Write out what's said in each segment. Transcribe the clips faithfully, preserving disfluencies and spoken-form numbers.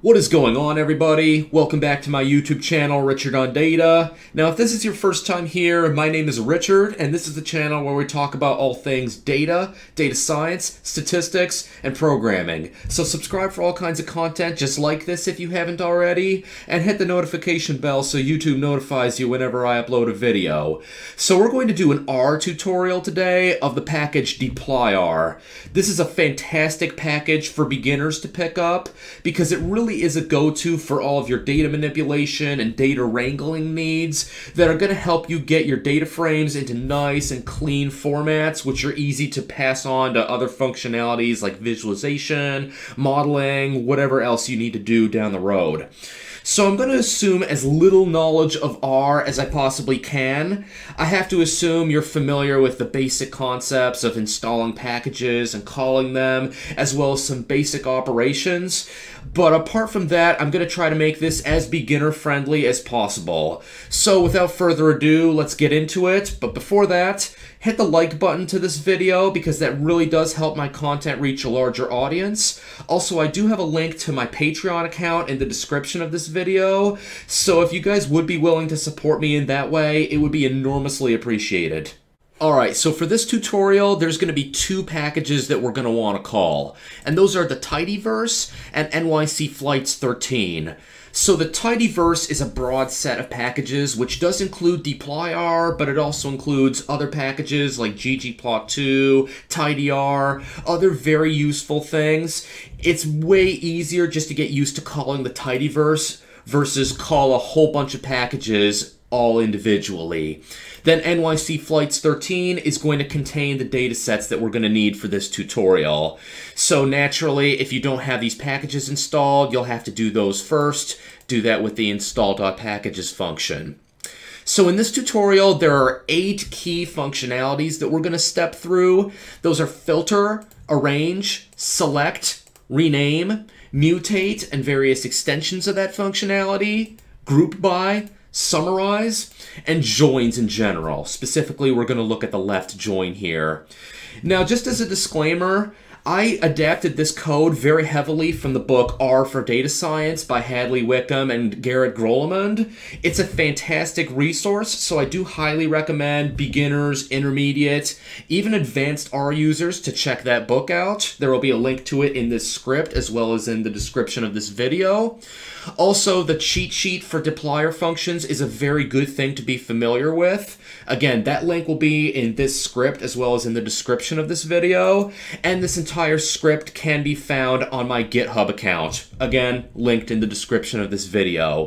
What is going on, everybody? Welcome back to my YouTube channel, Richard on Data. Now, if this is your first time here, my name is Richard, and this is the channel where we talk about all things data, data science, statistics, and programming. So subscribe for all kinds of content just like this if you haven't already, and hit the notification bell so YouTube notifies you whenever I upload a video. So we're going to do an R tutorial today of the package dplyr. This is a fantastic package for beginners to pick up because it really is a go-to for all of your data manipulation and data wrangling needs that are going to help you get your data frames into nice and clean formats, which are easy to pass on to other functionalities like visualization, modeling, whatever else you need to do down the road. So I'm going to assume as little knowledge of R as I possibly can. I have to assume you're familiar with the basic concepts of installing packages and calling them, as well as some basic operations. But apart from that, I'm going to try to make this as beginner-friendly as possible. So without further ado, let's get into it. But before that, hit the like button to this video because that really does help my content reach a larger audience. Also, I do have a link to my Patreon account in the description of this video, so if you guys would be willing to support me in that way, it would be enormously appreciated. Alright, so for this tutorial, there's going to be two packages that we're going to want to call, and those are the tidyverse and N Y C Flights thirteen. So the tidyverse is a broad set of packages which does include dplyr, but it also includes other packages like ggplot two, tidyr, other very useful things. It's way easier just to get used to calling the tidyverse versus call a whole bunch of packages all individually. Then N Y C Flights thirteen is going to contain the data sets that we're going to need for this tutorial. So naturally, if you don't have these packages installed, you'll have to do those first. Do that with the install.packages function. So in this tutorial, there are eight key functionalities that we're going to step through. Those are filter, arrange, select, rename, mutate, and various extensions of that functionality, group by, summarize, and joins in general. Specifically, we're going to look at the left join here. Now, just as a disclaimer, I adapted this code very heavily from the book R for Data Science by Hadley Wickham and Garrett Grolemund. It's a fantastic resource, so I do highly recommend beginners, intermediate, even advanced R users to check that book out. There will be a link to it in this script as well as in the description of this video. Also, the cheat sheet for dplyr functions is a very good thing to be familiar with. Again, that link will be in this script as well as in the description of this video, and this entire script can be found on my GitHub account. Again, linked in the description of this video.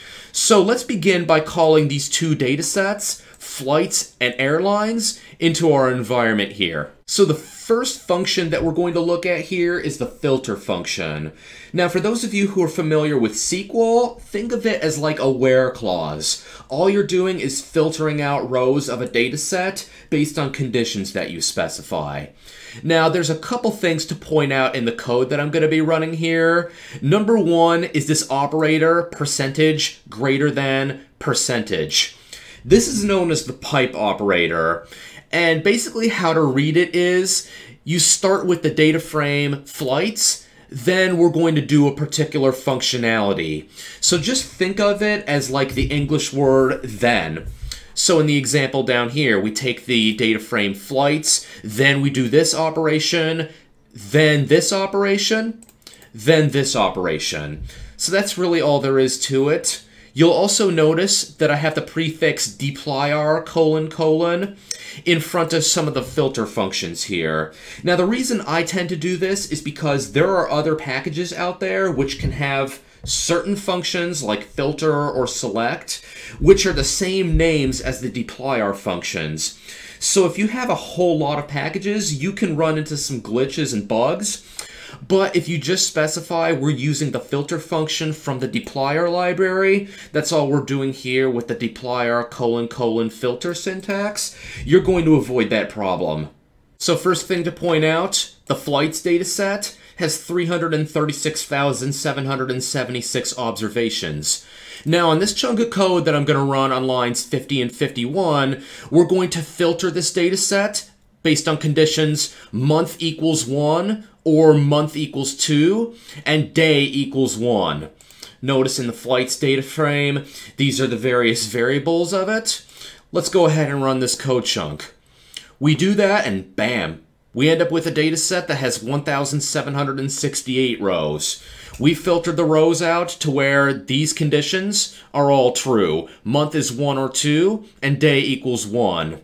So let's begin by calling these two data sets, flights and airlines, into our environment here. So the first function that we're going to look at here is the filter function. Now, for those of you who are familiar with S Q L, think of it as like a where clause. All you're doing is filtering out rows of a data set based on conditions that you specify. Now, there's a couple things to point out in the code that I'm going to be running here. Number one is this operator, percentage greater than percentage. This is known as the pipe operator. And basically how to read it is, you start with the data frame flights, then we're going to do a particular functionality. So just think of it as like the English word then. So in the example down here, we take the data frame flights, then we do this operation, then this operation, then this operation. So that's really all there is to it. You'll also notice that I have the prefix dplyr colon colon in front of some of the filter functions here. Now, the reason I tend to do this is because there are other packages out there which can have certain functions like filter or select, which are the same names as the dplyr functions. So if you have a whole lot of packages, you can run into some glitches and bugs. But if you just specify we're using the filter function from the dplyr library, that's all we're doing here with the dplyr colon colon filter syntax, you're going to avoid that problem. So first thing to point out, the flights dataset has three hundred thirty-six thousand seven hundred seventy-six observations. Now, on this chunk of code that I'm going to run on lines fifty and fifty-one, we're going to filter this data set based on conditions month equals one or month equals two, and day equals one. Notice in the flights data frame, these are the various variables of it. Let's go ahead and run this code chunk. We do that and bam, we end up with a data set that has one thousand seven hundred sixty-eight rows. We filtered the rows out to where these conditions are all true. Month is one or two, and day equals one.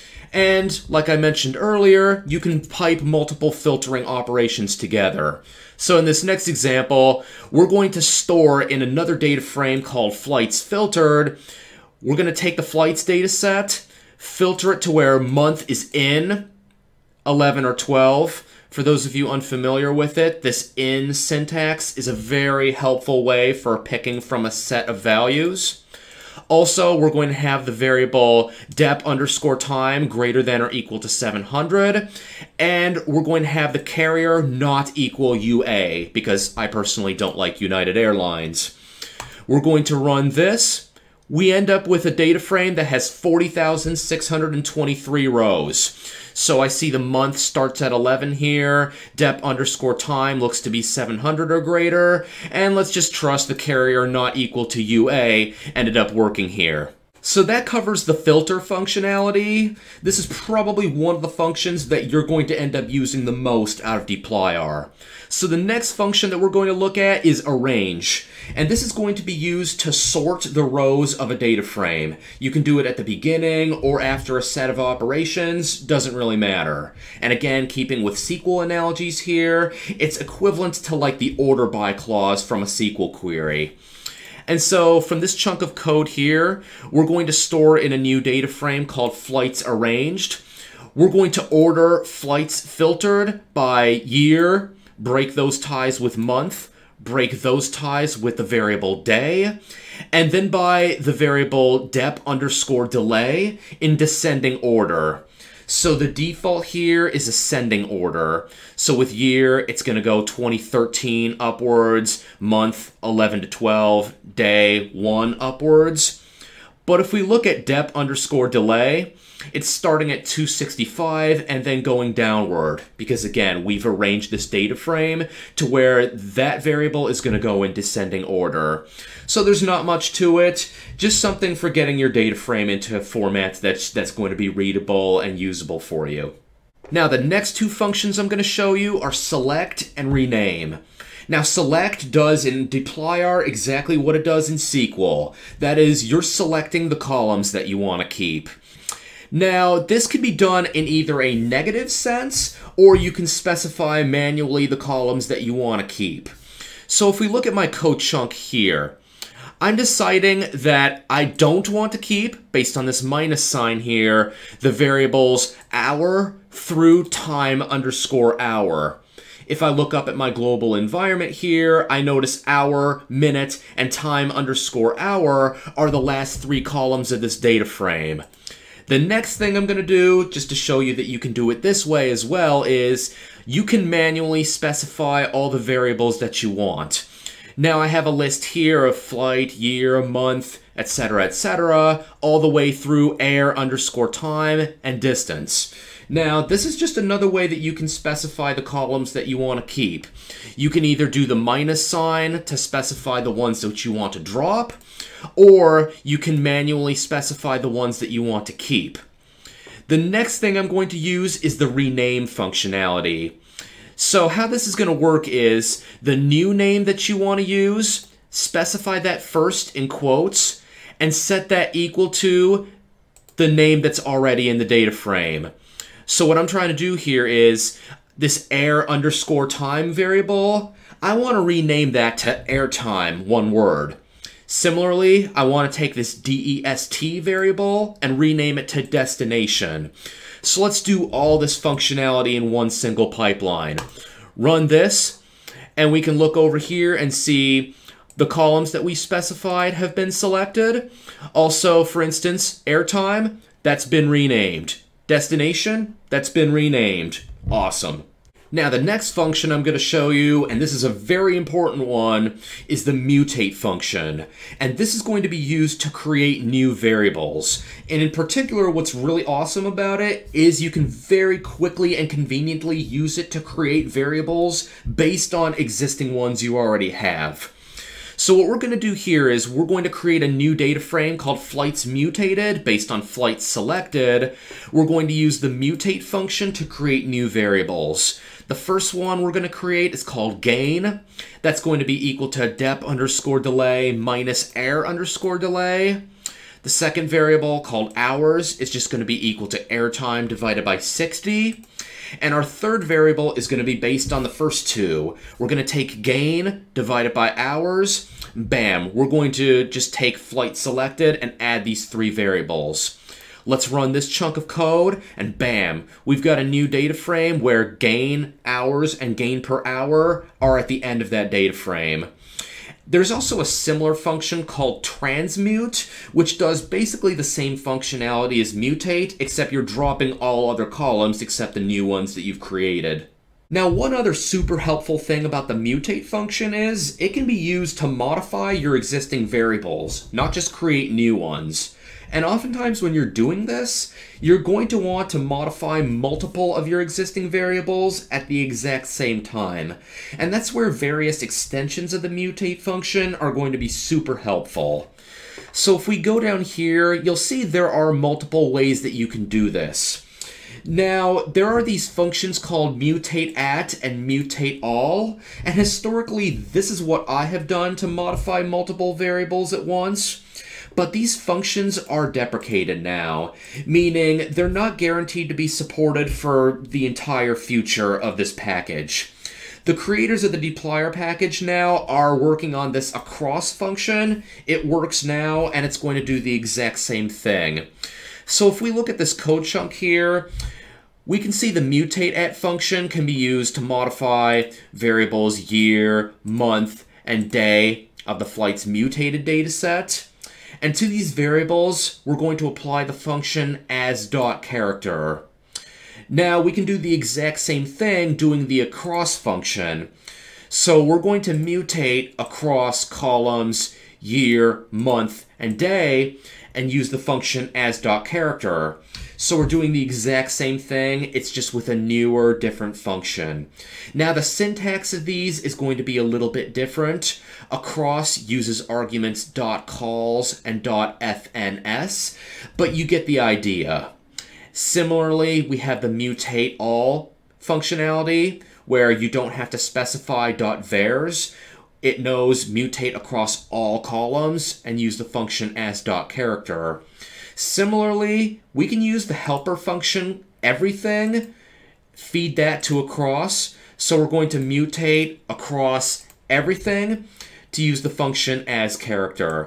And like I mentioned earlier, you can pipe multiple filtering operations together. So in this next example, we're going to store in another data frame called flights filtered. We're going to take the flights data set, filter it to where month is in eleven or twelve. For those of you unfamiliar with it, this in syntax is a very helpful way for picking from a set of values. Also, we're going to have the variable dep underscore time greater than or equal to seven hundred, and we're going to have the carrier not equal U A, because I personally don't like United Airlines. We're going to run this. We end up with a data frame that has forty thousand six hundred twenty-three rows. So I see the month starts at eleven here, dep underscore time looks to be seven hundred or greater, and let's just trust the carrier not equal to U A ended up working here. So that covers the filter functionality. This is probably one of the functions that you're going to end up using the most out of dplyr. So the next function that we're going to look at is arrange. And this is going to be used to sort the rows of a data frame. You can do it at the beginning or after a set of operations, doesn't really matter. And again, keeping with S Q L analogies here, it's equivalent to like the order by clause from a S Q L query. And so from this chunk of code here, we're going to store in a new data frame called flights arranged. We're going to order flights filtered by year, break those ties with month, break those ties with the variable day, and then by the variable dep underscore delay in descending order. So the default here is ascending order. So with year, it's going to go twenty thirteen upwards, month eleven to twelve, day one upwards. But if we look at dep underscore delay, it's starting at two sixty-five and then going downward, because again, we've arranged this data frame to where that variable is going to go in descending order. So there's not much to it, just something for getting your data frame into a format that's, that's going to be readable and usable for you. Now the next two functions I'm going to show you are select and rename. Now select does in dplyr exactly what it does in S Q L. That is, you're selecting the columns that you want to keep. Now, this can be done in either a negative sense, or you can specify manually the columns that you want to keep. So if we look at my code chunk here, I'm deciding that I don't want to keep, based on this minus sign here, the variables hour through time underscore hour. If I look up at my global environment here, I notice hour, minute, and time underscore hour are the last three columns of this data frame. The next thing I'm going to do, just to show you that you can do it this way as well, is you can manually specify all the variables that you want. Now I have a list here of flight, year, month, et cetera, et cetera, all the way through air underscore time and distance. Now, this is just another way that you can specify the columns that you want to keep. You can either do the minus sign to specify the ones that you want to drop, or you can manually specify the ones that you want to keep. The next thing I'm going to use is the rename functionality. So how this is going to work is the new name that you want to use, specify that first in quotes, and set that equal to the name that's already in the data frame. So what I'm trying to do here is this air underscore time variable, I want to rename that to airtime, one word. Similarly, I want to take this dest variable and rename it to destination. So let's do all this functionality in one single pipeline. Run this, and we can look over here and see the columns that we specified have been selected. Also, for instance, airtime, that's been renamed. Destination, that's been renamed. Awesome. Now, the next function I'm going to show you, and this is a very important one, is the mutate function. And this is going to be used to create new variables. And in particular, what's really awesome about it is you can very quickly and conveniently use it to create variables based on existing ones you already have. So what we're going to do here is we're going to create a new data frame called flights mutated based on flights selected. We're going to use the mutate function to create new variables. The first one we're going to create is called gain. That's going to be equal to dep underscore delay minus air underscore delay. The second variable called hours is just going to be equal to airtime divided by sixty. And our third variable is going to be based on the first two. We're going to take gain divided by hours. Bam, we're going to just take flight selected and add these three variables. Let's run this chunk of code, and bam, we've got a new data frame where gain, hours, and gain per hour are at the end of that data frame. There's also a similar function called transmute, which does basically the same functionality as mutate, except you're dropping all other columns except the new ones that you've created. Now, one other super helpful thing about the mutate function is it can be used to modify your existing variables, not just create new ones. And oftentimes when you're doing this, you're going to want to modify multiple of your existing variables at the exact same time. And that's where various extensions of the mutate function are going to be super helpful. So if we go down here, you'll see there are multiple ways that you can do this. Now, there are these functions called mutate at and mutate all, and historically this is what I have done to modify multiple variables at once. But these functions are deprecated now, meaning they're not guaranteed to be supported for the entire future of this package. The creators of the dplyr package now are working on this across function. It works now, and it's going to do the exact same thing. So if we look at this code chunk here, we can see the mutate at function can be used to modify variables year, month, and day of the flight's mutated data set. And to these variables, we're going to apply the function as.character. Now, we can do the exact same thing doing the across function. So we're going to mutate across columns year, month, and day, and use the function as.character. So we're doing the exact same thing, it's just with a newer, different function. Now the syntax of these is going to be a little bit different. Across uses arguments .calls and .fns, but you get the idea. Similarly, we have the mutate all functionality, where you don't have to specify .vars. It knows mutate across all columns and use the function as.character. Similarly, we can use the helper function everything, feed that to across. So we're going to mutate across everything to use the function as.character.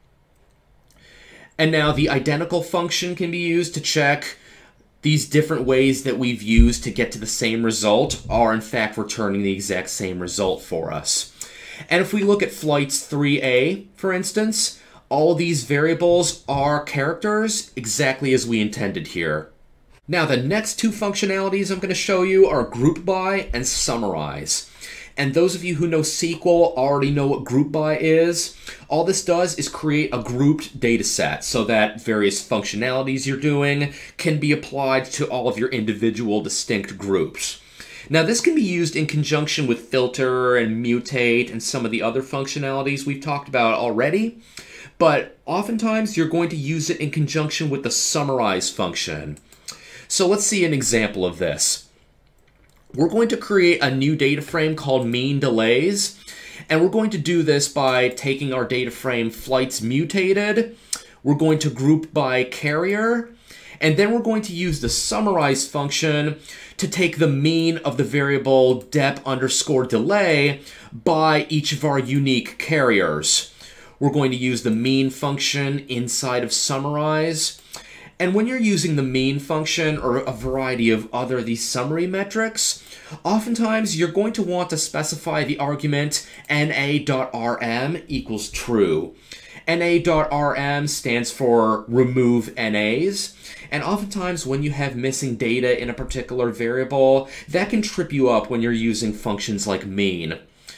And now the identical function can be used to check these different ways that we've used to get to the same result are in fact returning the exact same result for us. And if we look at flights three A, for instance, all these variables are characters exactly as we intended here. Now the next two functionalities I'm going to show you are group by and summarize. And those of you who know S Q L already know what group by is. All this does is create a grouped data set so that various functionalities you're doing can be applied to all of your individual distinct groups. Now this can be used in conjunction with filter and mutate and some of the other functionalities we've talked about already. But oftentimes you're going to use it in conjunction with the summarize function. So let's see an example of this. We're going to create a new data frame called mean delays, and we're going to do this by taking our data frame flights mutated. We're going to group by carrier, and then we're going to use the summarize function to take the mean of the variable dep underscore delay by each of our unique carriers. We're going to use the mean function inside of summarize. And when you're using the mean function or a variety of other these summary metrics, oftentimes you're going to want to specify the argument na.rm equals true. na.rm stands for remove N As. And oftentimes when you have missing data in a particular variable, that can trip you up when you're using functions like mean.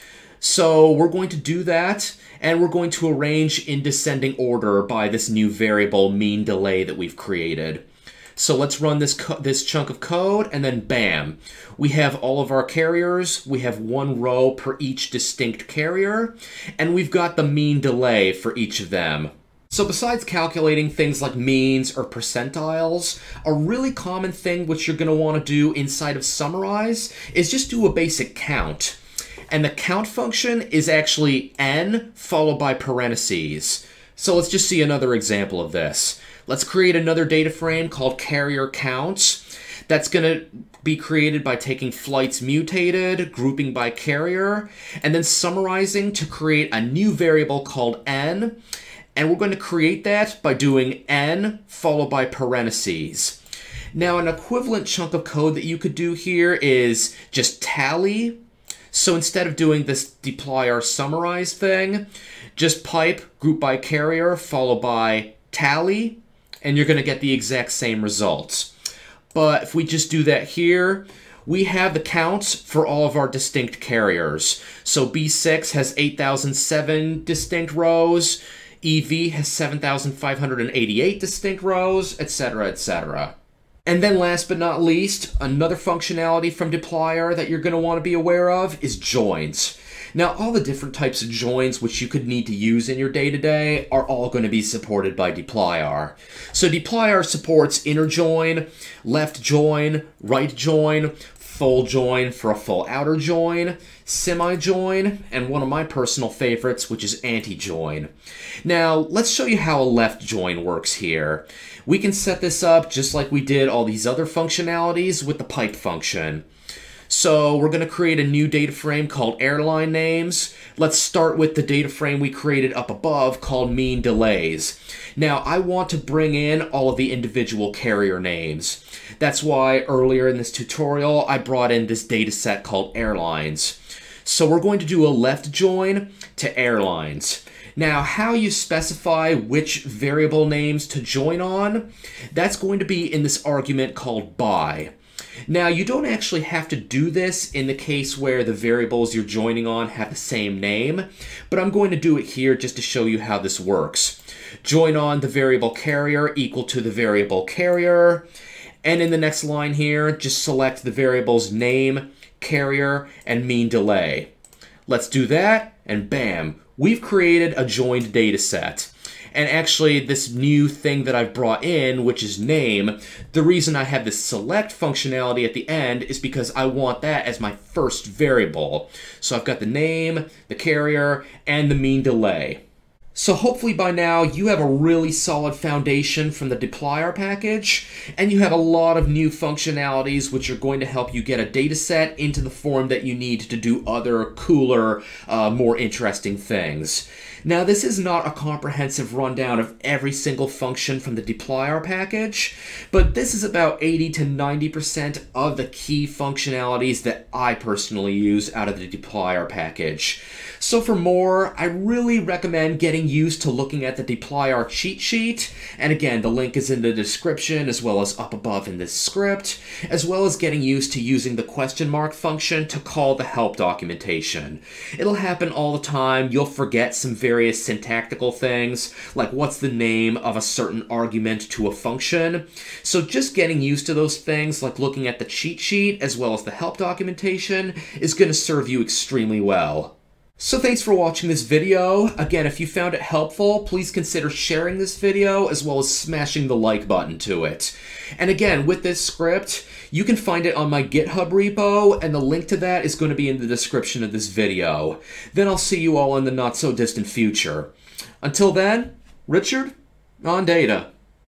So we're going to do that, and we're going to arrange in descending order by this new variable mean delay that we've created. So let's run this, this chunk of code, and then bam, we have all of our carriers. We have one row per each distinct carrier, and we've got the mean delay for each of them. So besides calculating things like means or percentiles, a really common thing which you're going to want to do inside of Summarize is just do a basic count. And the count function is actually n followed by parentheses. So let's just see another example of this. Let's create another data frame called carrier counts. That's going to be created by taking flights mutated, grouping by carrier, and then summarizing to create a new variable called n. And we're going to create that by doing n followed by parentheses. Now, an equivalent chunk of code that you could do here is just tally. So instead of doing this dplyr summarize thing, just pipe group by carrier followed by tally, and you're going to get the exact same results. But if we just do that here, we have the counts for all of our distinct carriers. So B six has eight thousand seven distinct rows, E V has seven thousand five hundred eighty-eight distinct rows, et cetera, et cetera. And then last but not least, another functionality from dplyr that you're going to want to be aware of is joins. Now, all the different types of joins which you could need to use in your day-to-day are all going to be supported by dplyr. So dplyr supports inner join, left join, right join, full join for a full outer join, semi-join, and one of my personal favorites, which is anti-join. Now, let's show you how a left join works here. We can set this up just like we did all these other functionalities with the pipe function. So we're going to create a new data frame called airline names. Let's start with the data frame we created up above called mean delays. Now, I want to bring in all of the individual carrier names. That's why earlier in this tutorial, I brought in this data set called airlines. So we're going to do a left join to airlines. Now, how you specify which variable names to join on, that's going to be in this argument called by. Now, you don't actually have to do this in the case where the variables you're joining on have the same name, but I'm going to do it here just to show you how this works. Join on the variable carrier equal to the variable carrier, and in the next line here, just select the variables name, carrier, and mean delay. Let's do that, and bam, we've created a joined data set. And actually, this new thing that I've brought in, which is name, the reason I have this select functionality at the end is because I want that as my first variable. So I've got the name, the carrier, and the mean delay. So hopefully by now you have a really solid foundation from the dplyr package, and you have a lot of new functionalities which are going to help you get a data set into the form that you need to do other cooler, uh, more interesting things. Now, this is not a comprehensive rundown of every single function from the dplyr package, but this is about eighty to ninety percent of the key functionalities that I personally use out of the dplyr package. So for more, I really recommend getting used to looking at the dplyr cheat sheet, and again, the link is in the description as well as up above in this script, as well as getting used to using the question mark function to call the help documentation. It'll happen all the time. You'll forget some various syntactical things, like what's the name of a certain argument to a function. So just getting used to those things, like looking at the cheat sheet as well as the help documentation, is going to serve you extremely well. So thanks for watching this video. Again, if you found it helpful, please consider sharing this video as well as smashing the like button to it. And again, with this script, you can find it on my GitHub repo, and the link to that is going to be in the description of this video. Then I'll see you all in the not so distant future. Until then, Richard, on data.